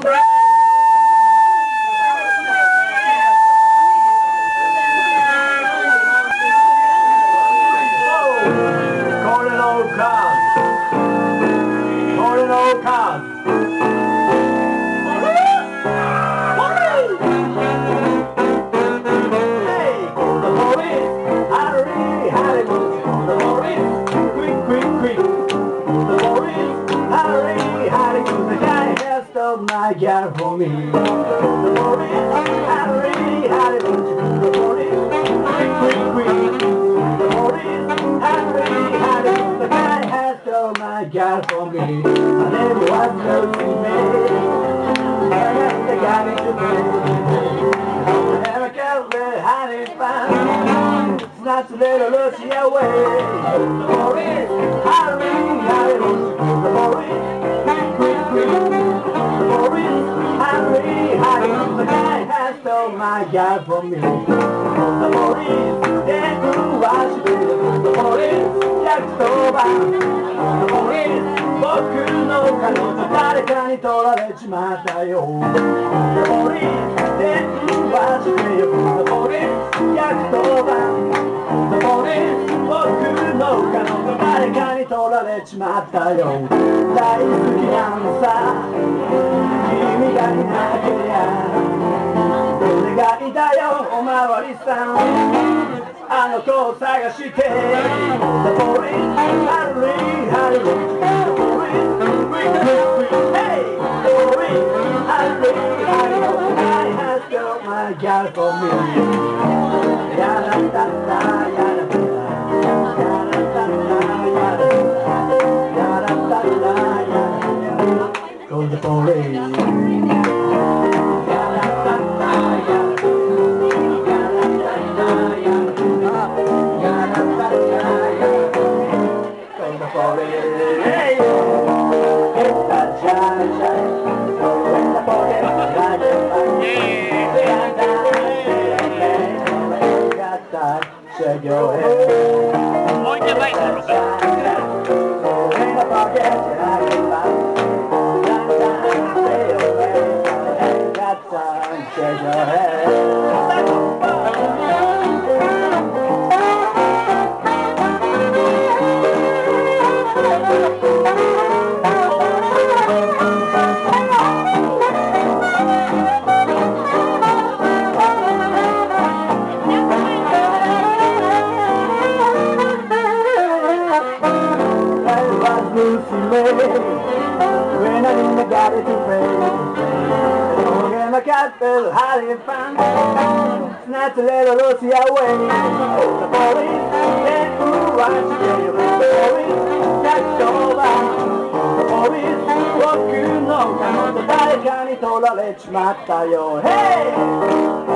My girl for me. The morning, Harry, Harry, won't you do the morning? Quick, quick, quick. The morning, Harry, Harry, the guy has stole my girl for me. And everyone knows to me. And the guy needs to pay. Never get where Harry found. It's not to let her lose you away. The morning, Harry, Harry, won't you do the morning? Quick, quick, quick. The guy has stole my girl from me. The Maurice, then who was she? The Maurice, Jack Stover. The Maurice, 僕の彼女誰かに取られちまったよ。The Maurice, then who was she? The Maurice, Jack Stover. The Maurice, 僕の彼女誰かに取られちまったよ。大好きなんさ。君がいなけりゃ俺がいたよおまわりさんあの子を探して The police, hurry, hurry The police, quick, quick, quick Hey, the police, hurry, hurry The guy has got my girl for me Ya-da-da-da, ya-da-da-da Ya-da-da-da, ya-da-da-da Ya-da-da-da, ya-da-da-da Call the police Shake your head. Muy bien, Roberto. Shake your head. When I got it to pray I got the hiding fun It's not to let her lose you away The police, they who want to tell you The police, that's over The police, 僕の彼女誰かに取られちまったよ Hey!